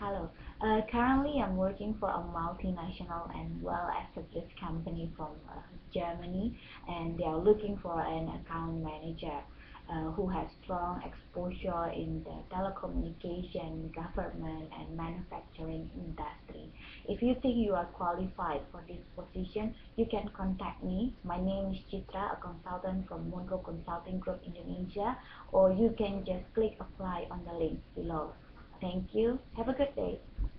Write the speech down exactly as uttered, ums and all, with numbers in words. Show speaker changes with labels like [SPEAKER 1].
[SPEAKER 1] Hello. Uh, currently, I'm working for a multinational and well-established company from uh, Germany, and they are looking for an account manager uh, who has strong exposure in the telecommunication, government, and manufacturing industry. If you think you are qualified for this position, you can contact me. My name is Chitra, a consultant from Mungo Consulting Group Indonesia, or you can just click apply on the link below. Thank you. Have a good day.